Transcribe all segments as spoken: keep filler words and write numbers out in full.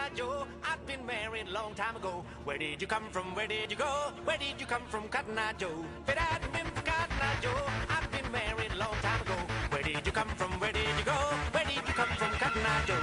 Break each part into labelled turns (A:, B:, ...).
A: Eye Joe. I've been married a long time ago. Where did you come from? Where did you go? Where did you come from, Cotton Eye Joe? Fit out Memphis, Cotton Eye Joe. I've been married a long time ago. Where did you come from? Where did you go? Where did you come from, Cotton Eye Joe?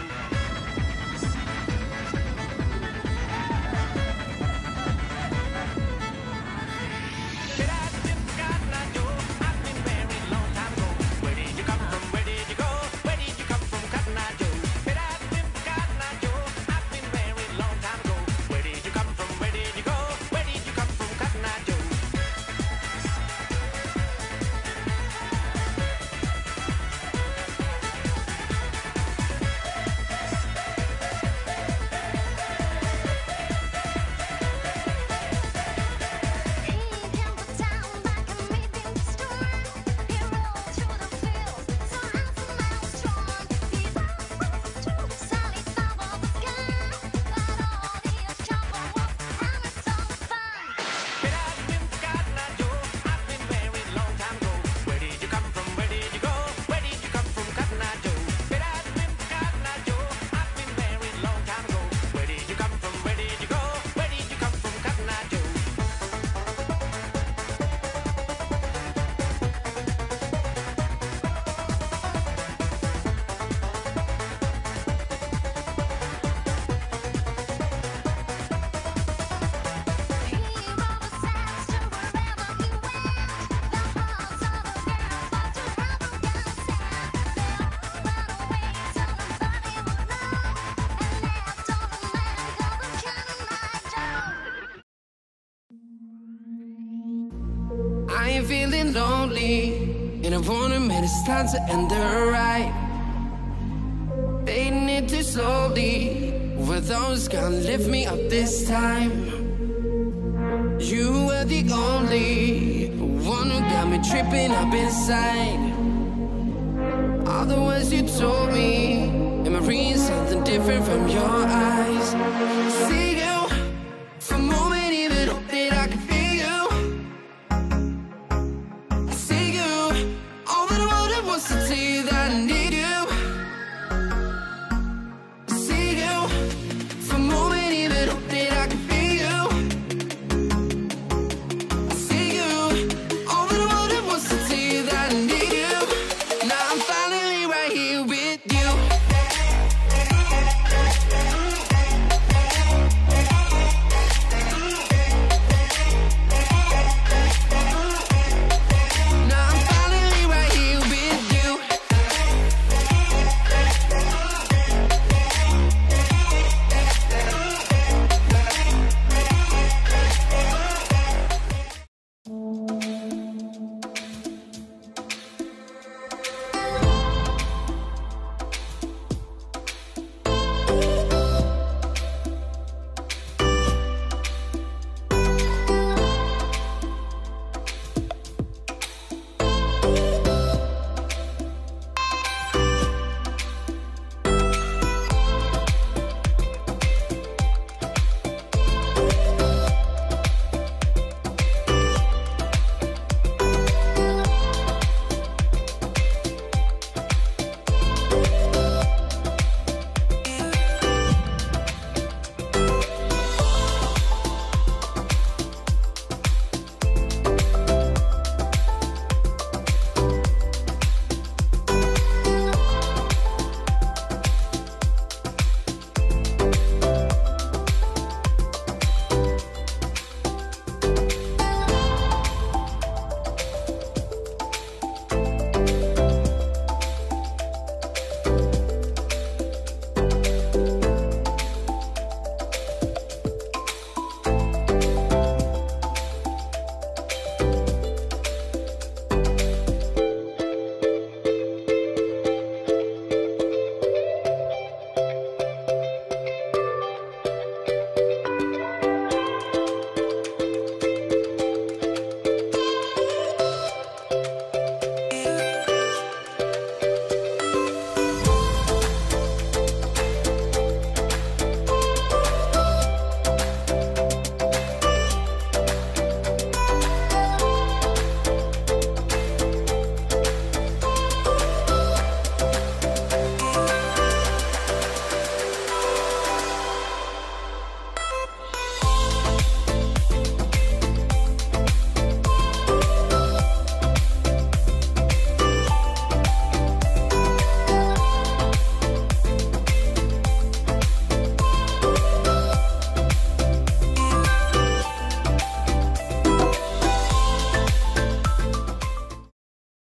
B: I ain't feeling lonely, and I wanna admit it's time to end the ride. Fading it too slowly, were those gonna lift me up this time? You were the only one who got me tripping up inside. All the words you told me